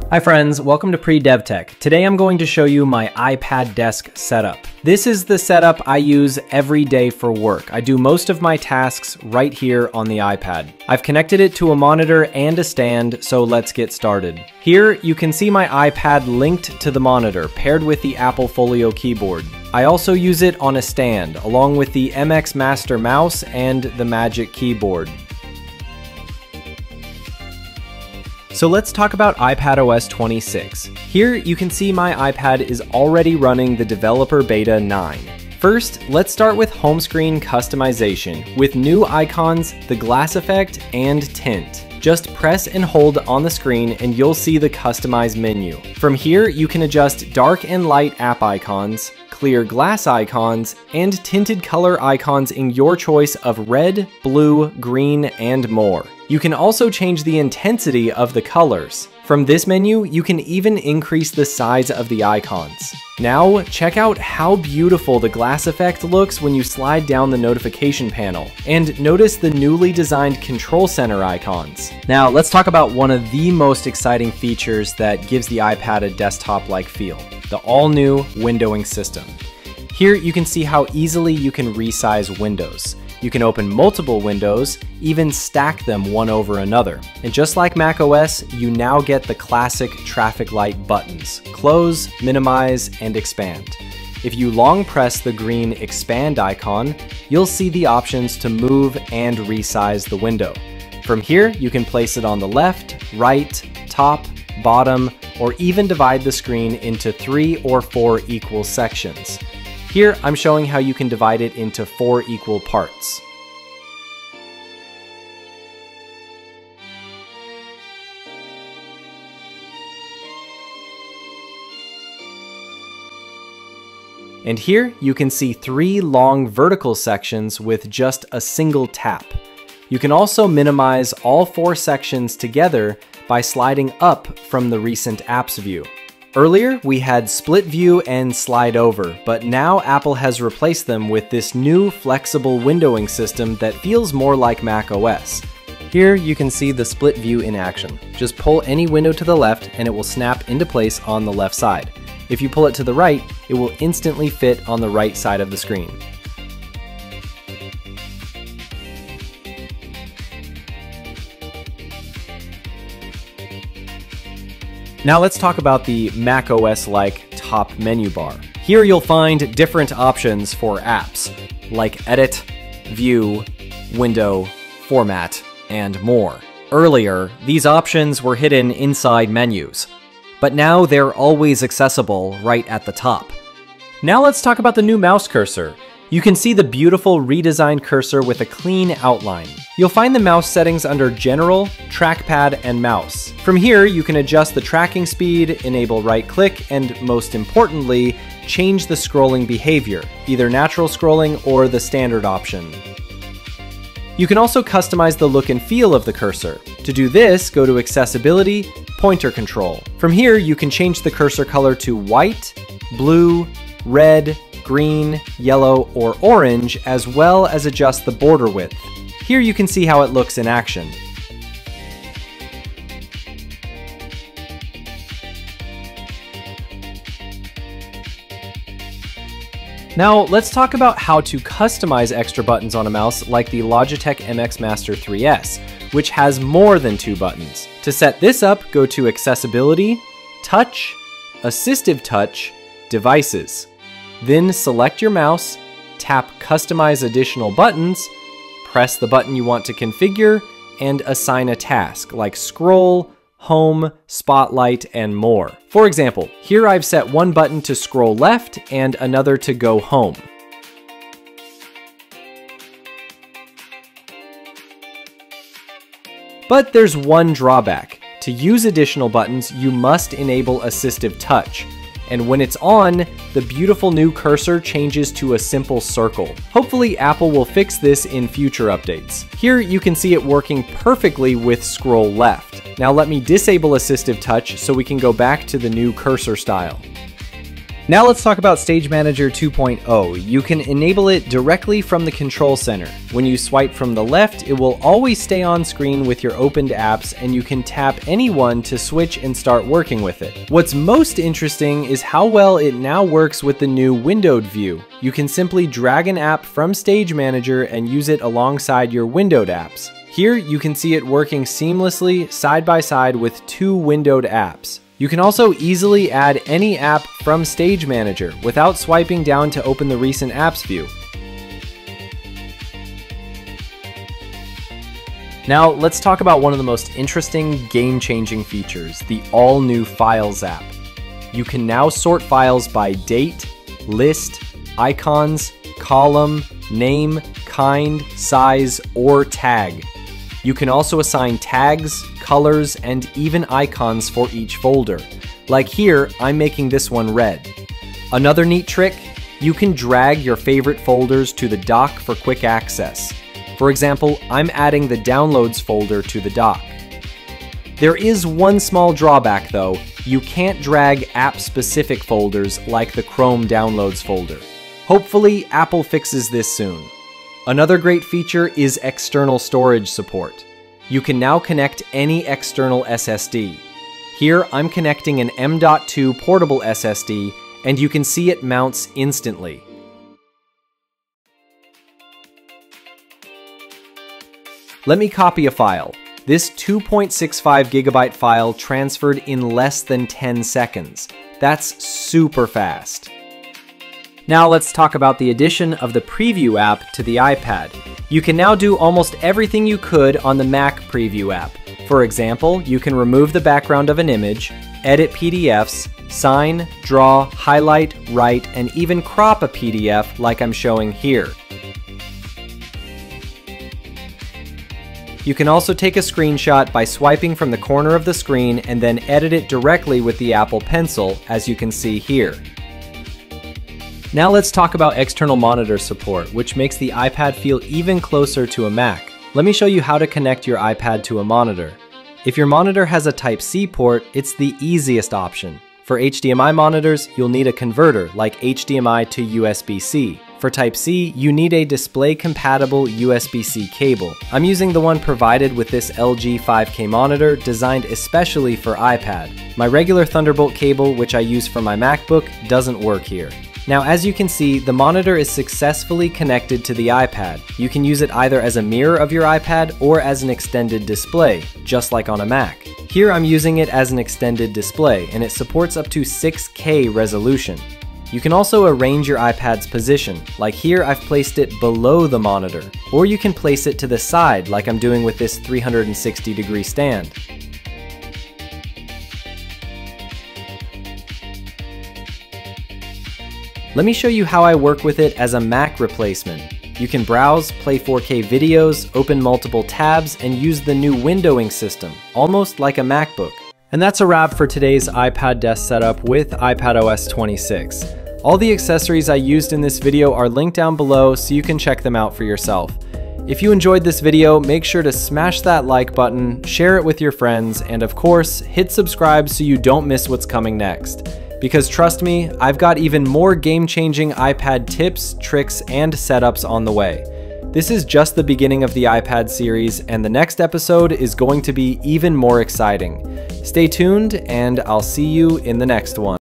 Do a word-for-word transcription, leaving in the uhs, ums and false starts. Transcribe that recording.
Hi friends, welcome to Pre-DevTech. Today I'm going to show you my iPad desk setup. This is the setup I use every day for work. I do most of my tasks right here on the iPad. I've connected it to a monitor and a stand, so let's get started. Here you can see my iPad linked to the monitor, paired with the Apple Folio keyboard. I also use it on a stand, along with the M X Master mouse and the Magic Keyboard. So let's talk about iPadOS twenty-six. Here you can see my iPad is already running the developer beta nine. First, let's start with home screen customization with new icons, the glass effect, and tint. Just press and hold on the screen and you'll see the customize menu. From here, you can adjust dark and light app icons, clear glass icons, and tinted color icons in your choice of red, blue, green, and more. You can also change the intensity of the colors. From this menu, you can even increase the size of the icons. Now, check out how beautiful the glass effect looks when you slide down the notification panel, and notice the newly designed control center icons. Now, let's talk about one of the most exciting features that gives the iPad a desktop-like feel, the all-new windowing system. Here you can see how easily you can resize windows. You can open multiple windows, even stack them one over another. And just like macOS, you now get the classic traffic light buttons: close, minimize, and expand. If you long press the green expand icon, you'll see the options to move and resize the window. From here, you can place it on the left, right, top, bottom, or even divide the screen into three or four equal sections. Here, I'm showing how you can divide it into four equal parts. And here, you can see three long vertical sections with just a single tap. You can also minimize all four sections together by sliding up from the recent apps view. Earlier, we had split view and slide over, but now Apple has replaced them with this new flexible windowing system that feels more like macOS. Here you can see the split view in action. Just pull any window to the left and it will snap into place on the left side. If you pull it to the right, it will instantly fit on the right side of the screen. Now let's talk about the macOS-like top menu bar. Here you'll find different options for apps, like Edit, View, Window, Format, and more. Earlier, these options were hidden inside menus, but now they're always accessible right at the top. Now let's talk about the new mouse cursor. You can see the beautiful redesigned cursor with a clean outline. You'll find the mouse settings under General, Trackpad, and Mouse. From here, you can adjust the tracking speed, enable right-click, and most importantly, change the scrolling behavior, either natural scrolling or the standard option. You can also customize the look and feel of the cursor. To do this, go to Accessibility, Pointer Control. From here, you can change the cursor color to white, blue, red, green, yellow, or orange, as well as adjust the border width. Here you can see how it looks in action. Now let's talk about how to customize extra buttons on a mouse like the Logitech M X Master three S, which has more than two buttons. To set this up, go to Accessibility, Touch, Assistive Touch, Devices. Then select your mouse, tap Customize Additional Buttons, press the button you want to configure, and assign a task like Scroll, Home, Spotlight, and more. For example, here I've set one button to scroll left and another to go home. But there's one drawback. To use additional buttons, you must enable Assistive Touch. And when it's on, the beautiful new cursor changes to a simple circle. Hopefully Apple will fix this in future updates. Here you can see it working perfectly with scroll left. Now let me disable Assistive Touch so we can go back to the new cursor style. Now let's talk about Stage Manager two point oh. You can enable it directly from the control center. When you swipe from the left, it will always stay on screen with your opened apps, and you can tap any one to switch and start working with it. What's most interesting is how well it now works with the new windowed view. You can simply drag an app from Stage Manager and use it alongside your windowed apps. Here you can see it working seamlessly side by side with two windowed apps. You can also easily add any app from Stage Manager without swiping down to open the recent apps view. Now let's talk about one of the most interesting game-changing features, the all-new Files app. You can now sort files by date, list, icons, column, name, kind, size, or tag. You can also assign tags, colors, and even icons for each folder. Like here, I'm making this one red. Another neat trick, you can drag your favorite folders to the dock for quick access. For example, I'm adding the Downloads folder to the dock. There is one small drawback though, you can't drag app-specific folders like the Chrome Downloads folder. Hopefully, Apple fixes this soon. Another great feature is external storage support. You can now connect any external S S D. Here I'm connecting an M dot two portable S S D, and you can see it mounts instantly. Let me copy a file. This two point six five gigabyte file transferred in less than ten seconds. That's super fast. Now let's talk about the addition of the Preview app to the iPad. You can now do almost everything you could on the Mac Preview app. For example, you can remove the background of an image, edit P D Fs, sign, draw, highlight, write, and even crop a P D F like I'm showing here. You can also take a screenshot by swiping from the corner of the screen and then edit it directly with the Apple Pencil, as you can see here. Now let's talk about external monitor support, which makes the iPad feel even closer to a Mac. Let me show you how to connect your iPad to a monitor. If your monitor has a Type C port, it's the easiest option. For H D M I monitors, you'll need a converter like H D M I to U S B C. For Type C, you need a display-compatible U S B C cable. I'm using the one provided with this L G five K monitor designed especially for iPad. My regular Thunderbolt cable, which I use for my MacBook, doesn't work here. Now, as you can see, the monitor is successfully connected to the iPad. You can use it either as a mirror of your iPad or as an extended display, just like on a Mac. Here I'm using it as an extended display, and it supports up to six K resolution. You can also arrange your iPad's position, like here I've placed it below the monitor, or you can place it to the side like I'm doing with this three hundred sixty degree stand. Let me show you how I work with it as a Mac replacement. You can browse, play four K videos, open multiple tabs, and use the new windowing system, almost like a MacBook. And that's a wrap for today's iPad desk setup with iPadOS twenty-six. All the accessories I used in this video are linked down below so you can check them out for yourself. If you enjoyed this video, make sure to smash that like button, share it with your friends, and of course, hit subscribe so you don't miss what's coming next. Because trust me, I've got even more game-changing iPad tips, tricks, and setups on the way. This is just the beginning of the iPad series, and the next episode is going to be even more exciting. Stay tuned, and I'll see you in the next one.